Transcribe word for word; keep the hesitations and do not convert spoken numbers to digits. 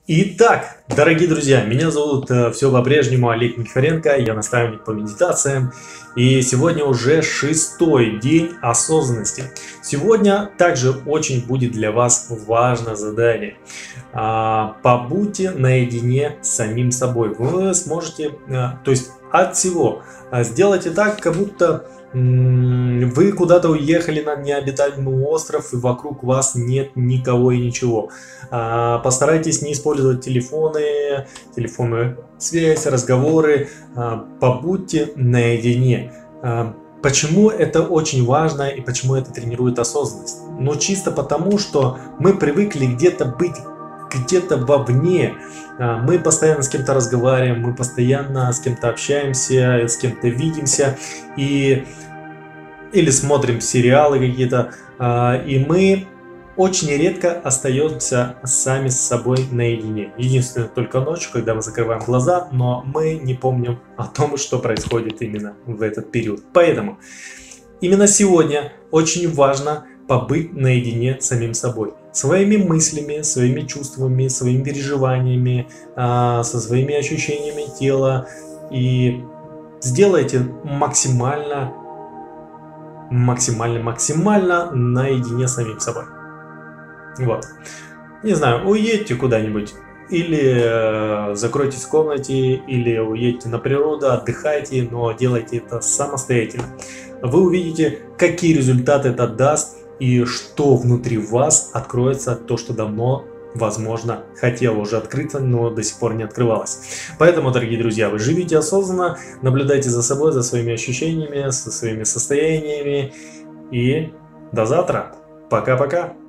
Итак, дорогие друзья, меня зовут э, все по-прежнему Олег Никифоренко, я наставник по медитациям, и сегодня уже шестой день осознанности. Сегодня также очень будет для вас важное задание. А, побудьте наедине с самим собой. Вы сможете, а, то есть от всего, а, сделайте так, как будто вы куда-то уехали на необитаемый остров, и вокруг вас нет никого и ничего. Постарайтесь не использовать телефоны, телефонную связь, разговоры. Побудьте наедине. Почему это очень важно и почему это тренирует осознанность? Ну, чисто потому, что мы привыкли где-то быть где-то вовне. Мы постоянно с кем-то разговариваем, мы постоянно с кем-то общаемся, с кем-то видимся и или смотрим сериалы какие-то, и мы очень редко остаемся сами с собой наедине. Единственное, только ночью, когда мы закрываем глаза, но мы не помним о том, что происходит именно в этот период. Поэтому именно сегодня очень важно побыть наедине с самим собой, своими мыслями, своими чувствами, своими переживаниями, со своими ощущениями тела, и сделайте максимально максимально максимально наедине с самим собой. Вот, не знаю, уедьте куда-нибудь, или э, закройтесь в комнате, или уедьте на природу, отдыхайте, но делайте это самостоятельно. Вы увидите, какие результаты это даст, и что внутри вас откроется, то, что давно, возможно, хотело уже открыться, но до сих пор не открывалось. Поэтому, дорогие друзья, вы живите осознанно, наблюдайте за собой, за своими ощущениями, со своими состояниями. И до завтра. Пока-пока.